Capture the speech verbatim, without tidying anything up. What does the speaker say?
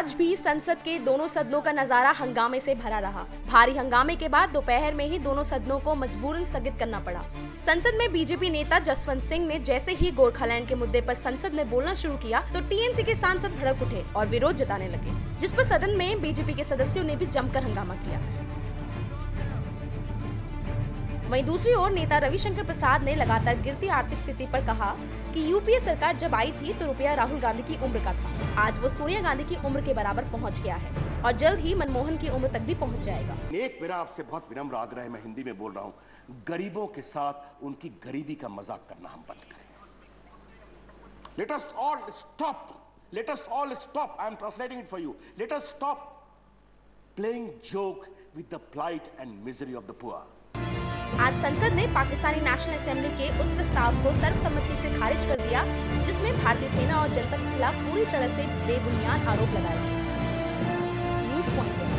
आज भी संसद के दोनों सदनों का नजारा हंगामे से भरा रहा। भारी हंगामे के बाद दोपहर में ही दोनों सदनों को मजबूरन स्थगित करना पड़ा। संसद में बीजेपी नेता जसवंत सिंह ने जैसे ही गोरखालैंड के मुद्दे पर संसद में बोलना शुरू किया तो टीएमसी के सांसद भड़क उठे और विरोध जताने लगे, जिस पर सदन में बीजेपी के सदस्यों ने भी जमकर हंगामा किया। वहीं दूसरी ओर नेता रविशंकर प्रसाद ने लगातार गिरती आर्थिक स्थिति पर कहा कि यूपीए सरकार जब आई थी तो रुपया राहुल गांधी की उम्र का था। आज वो सोनिया गांधी की उम्र के बराबर पहुंच गया है और जल्द ही मनमोहन की उम्र तक भी पहुंच जाएगा। एक मेरा आपसे बहुत विनम्र आग्रह है, मैं हिंदी में बोल रहा हूँ, गरीबों के साथ उनकी गरीबी का मजाक करना हम बंद करें। Let us all stop. Let us all stop. I am translating it for you. Let us stop playing joke with the plight and misery of the poor. आज संसद ने पाकिस्तानी नेशनल असेंबली के उस प्रस्ताव को सर्वसम्मति से खारिज कर दिया जिसमें भारतीय सेना और जनता के खिलाफ पूरी तरह से बेबुनियाद आरोप लगाए थे। News point.